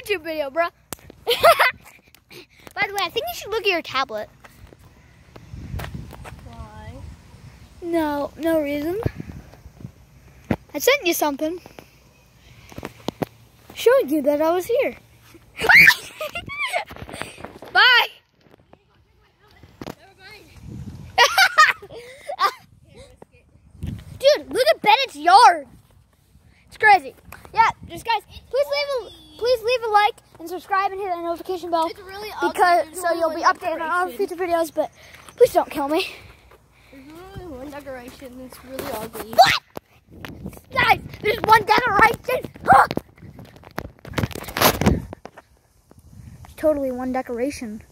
YouTube video, bro. By the way, I think you should look at your tablet. Why? No reason. I sent you something. Showing you that I was here. Bye. Dude, look at Bennett's yard. It's crazy. Yeah, just guys, please leave a like and subscribe and hit that notification bell. It's really So you'll be updated on our future videos. But please don't kill me. There's really one decoration that's really ugly. What? Guys, there's one decoration. Huh? Totally one decoration.